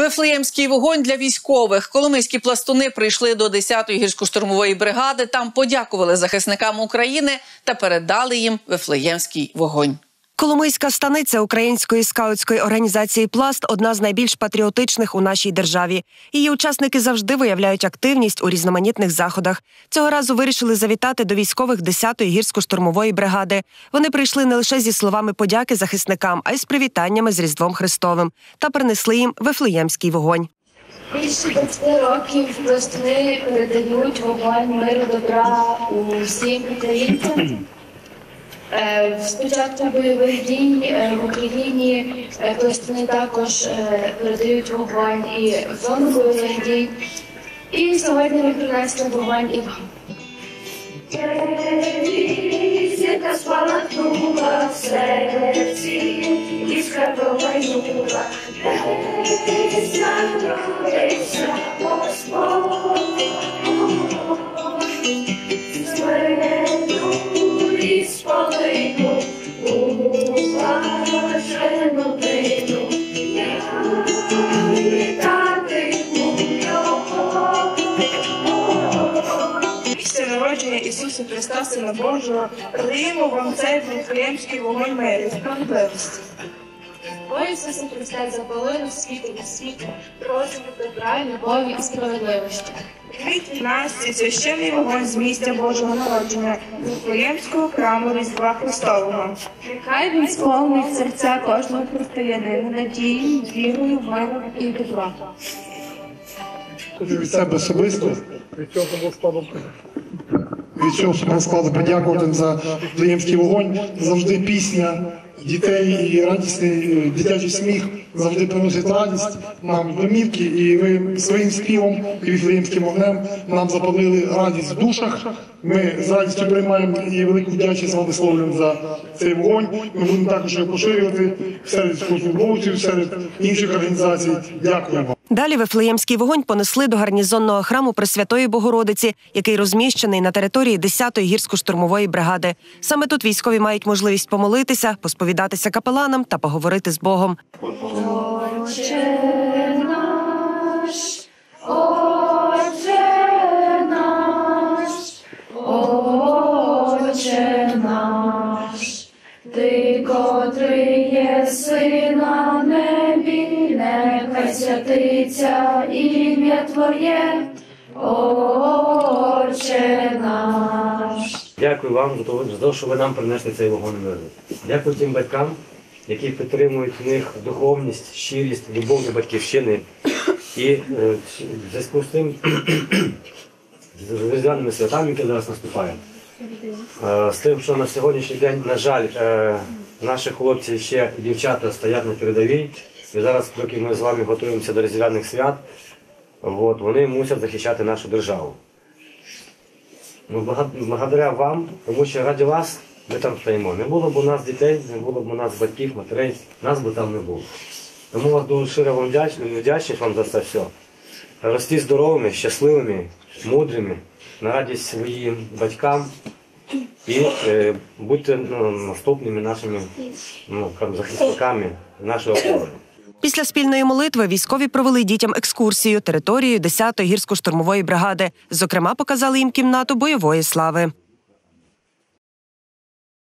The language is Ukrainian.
Вифлеємський вогонь для військових. Коломийські пластуни прийшли до 10-ї гірсько-штурмової бригади, там подякували захисникам України та передали їм Вифлеємський вогонь. Коломийська станиця української скаутської організації «Пласт» – одна з найбільш патріотичних у нашій державі. Її учасники завжди виявляють активність у різноманітних заходах. Цього разу вирішили завітати до військових 10-ї гірсько-штурмової бригади. Вони прийшли не лише зі словами подяки захисникам, а й з привітаннями з Різдвом Христовим. Та принесли їм Вифлеємський вогонь. Більше 20 років пластуни передають вогонь миру, добра усім українцям. Спочатку бойових дій в Україні пластуни також передають вогонь і в зону бойових дій. І сьогодні ми принесли вогонь і вам. Зірка спалахнула в серці, іскра промайнула, десь народився Господь. Після народження Ісуса Христа, Сина Божого, передаємо вам цей Вифлеємський вогонь миру і справедливості. Бо Ісуса Христа запалив світло і світло, розуму, добра, любові і справедливості. Прийміть від нас цей священний вогонь з місця Божого народження, Вифлеємського храму Різдва Христового. Нехай він сповнить серця кожного християнина надією, вірою, миром і добром. Від себе особисто, від цього складу подякувати за Вифлеємський вогонь. Завжди пісня дітей і радісний дитячий сміх завжди приносить радість нам в домівки. І ви своїм співом і Вифлеємським вогнем нам запалили радість в душах. Ми з радістю приймаємо і велику вдячність вам висловлюємо за цей вогонь. Ми будемо також його поширювати серед військовослужбовців, серед інших організацій. Дякуємо вам. Далі Вифлеємський вогонь понесли до гарнізонного храму Пресвятої Богородиці, який розміщений на території 10-ї гірсько-штурмової бригади. Саме тут військові мають можливість помолитися, посповідатися капеланам та поговорити з Богом. Отче наш, Отче наш, Отче наш, Ти, котрий єси на небі, нехай святиться ім'я Твоє, Отче наш. Дякую вам за те, що ви нам принесли цей вогонь миру. Дякую тим батькам, які підтримують в них духовність, щирість, любов до батьківщини. І в зв'язку з тим, з різдвяними святами, які зараз наступають, з тим, що на сьогоднішній день, на жаль, наші хлопці ще і дівчата стоять на передовій, і зараз, поки ми з вами готуємося до різдвяних свят, вони мусять захищати нашу державу. Благодаря вам, тому що раді вас ми там стоїмо. Не було б у нас дітей, не було б у нас батьків, матерей, нас би там не було. Тому вас дуже щиро вам вдячність вам за це все. Рости здоровими, щасливими, мудрими, на радість своїм батькам і будьте наступними нашими захисниками нашого опори. Після спільної молитви військові провели дітям екскурсію територією 10-ї гірсько-штурмової бригади. Зокрема, показали їм кімнату бойової слави.